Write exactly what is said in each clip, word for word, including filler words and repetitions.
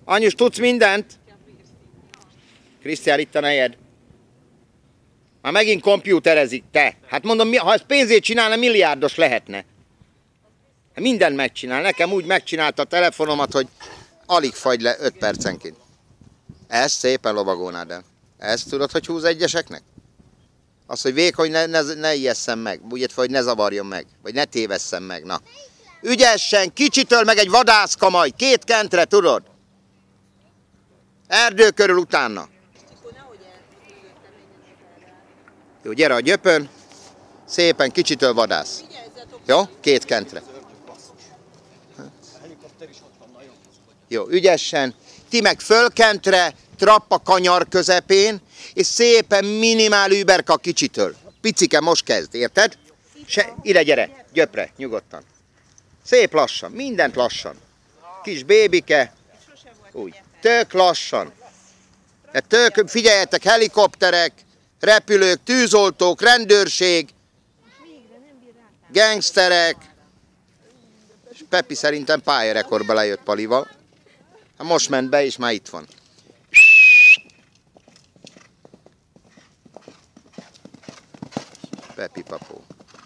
Anyus, tudsz mindent? Krisztián, itt a nejed. Már megint kompjúterezik, te. Hát mondom, ha ez pénzét csinálna, milliárdos lehetne. Mindent megcsinál. Nekem úgy megcsinálta a telefonomat, hogy alig fagy le öt percenként. Ezt szépen lovagolnád el. Ezt tudod, hogy húz egyeseknek? Az, hogy vékony ne, ne, ne ijesszem meg, úgy, hogy ne zavarjon meg, vagy ne tévesszem meg, na. Ügyesen, kicsitől meg egy vadászkamaj, két kentre, tudod? Erdő körül utána. Jó, gyere a gyöpön, szépen kicsitől vadász. Jó? Két kentre. Jó, ügyesen. Ti meg fölkentre, trappa kanyar közepén, és szépen minimál überka a kicsitől. Picike most kezd, érted? Se, ide gyere, gyöpre, nyugodtan. Szép lassan, mindent lassan. Kis bébike. Úgy, tök lassan. Tök, figyeljetek, helikopterek, repülők, tűzoltók, rendőrség, gangsterek. És Pepi szerintem pályarekordba lejött Palival. Hát most ment be, és már itt van. Pepi papó.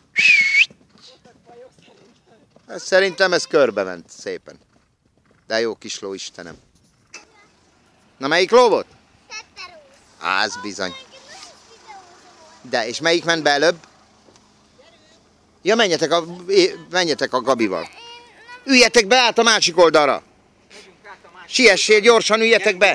Szerintem ez körbe ment szépen. De jó kis ló, Istenem. Na, melyik ló volt? Á, az bizony. De, és melyik ment be előbb? Ja, menjetek a, menjetek a Gabival. Üljetek be át a másik oldalra. Siessél, gyorsan üljetek be.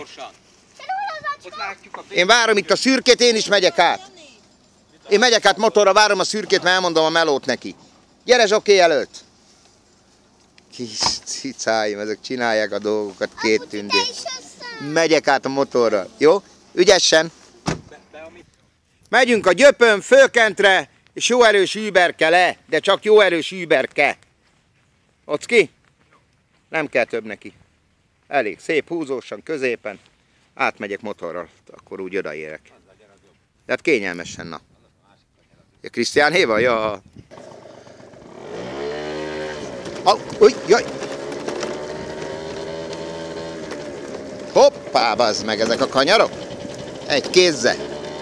Én várom itt a szürkét, én is megyek át. Én megyek át motorra, várom a szürkét, mert elmondom a melót neki. Gyere, zsoké előtt. Kis cicáim, ezek csinálják a dolgokat, két tündér. Megyek át a motorral, jó? Ügyesen. Megyünk a gyöpön, fölkentre, és jó erős überke le, de csak jó erős überke. Ocki? Nem kell több neki. Elég szép, húzósan, középen. Átmegyek motorral, akkor úgy odaérek. De hát kényelmesen, na. Ja, Krisztián Héva? Ja. Oh, uj, jaj. Hoppá, bazd meg, ezek a kanyarok. Egy kézzel.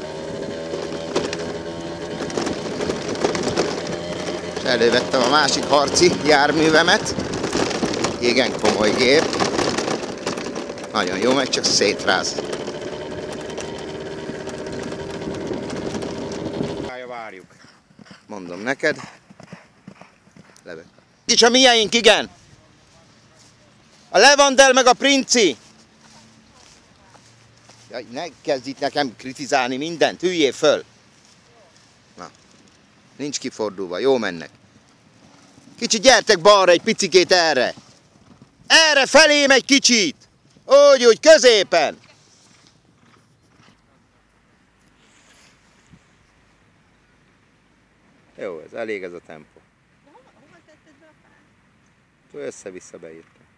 És elővettem a másik harci járművemet. Igen komoly gép. Nagyon jó, meg csak szétráz. Várjuk. Mondom neked. Levet. És a miénk, igen. A Levandel meg a Princi. Jaj, ne kezdj itt nekem kritizálni mindent, üljél föl. Na, nincs kifordulva, jó mennek. Kicsit gyertek balra, egy picikét erre. Erre felém egy kicsit. Úgy, úgy, középen. Jó, ez elég ez a tempó. Össze-vissza beírtam.